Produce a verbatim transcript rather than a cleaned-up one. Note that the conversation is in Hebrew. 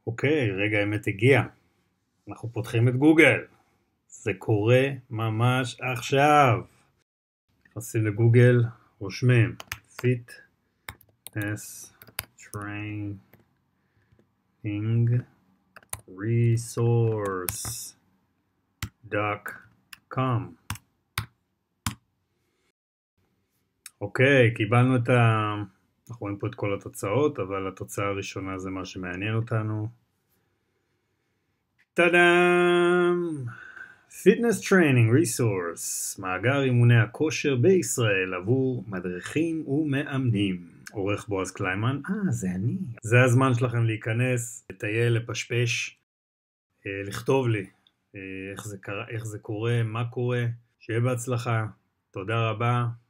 אוקיי, רגע האמת הגיע. אנחנו פותחים את גוגל. זה קורה ממש עכשיו. נכנסים לגוגל, רושמים Fitness Training Resource דוט קום. אוקיי, קיבלנו את ה... אנחנו רואים פה את כל התוצאות, אבל התוצאה הראשונה זה מה שמעניין אותנו. טאדאם! Fitness Training Resource, מאגר אימוני הכושר בישראל עבור מדריכים ומאמנים. עורך בועז קליימן. אה, זה אני. זה הזמן שלכם להיכנס, לטייל, לפשפש, לכתוב לי איך זה קרה, איך זה קורה, מה קורה. שיהיה בהצלחה. תודה רבה.